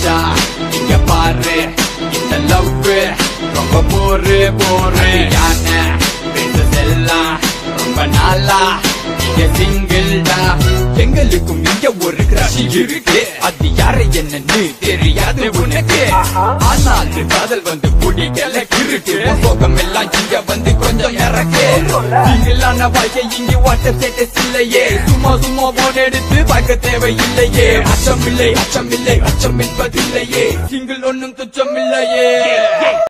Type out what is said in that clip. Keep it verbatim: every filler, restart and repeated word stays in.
மச்சா இங்க பாரு இந்த லவ் ரொம்ப போரு போரு யானை பிரின்சஸ் எல்லாம் ரொம்ப நாளா இங்க சிங்கிள்டா எங்களுக்கும் இங்க ஒரு கிரஷ் இருக்கு அது யாரு என்னன்னு தெரியாது உனக்கு ஆனால் காதல் வந்து பிடிக்கல கிருக்கு போகம் எல்லாம் இங்க வந்து கொஞ்சம் இறக்கு சிங்கிளான வாழ்க்கை இங்க வாட்டர் ஸ்டேட்டஸ் இல்லையே சும்மா சும்மா போன் எடுத்து பார்க்க தேவையில்லையே அச்சம் இல்லை அச்சம் இல்லை அச்சம் என்பதில்லையே சிங்கிள் ஒன்னும் துச்சம் இல்லையே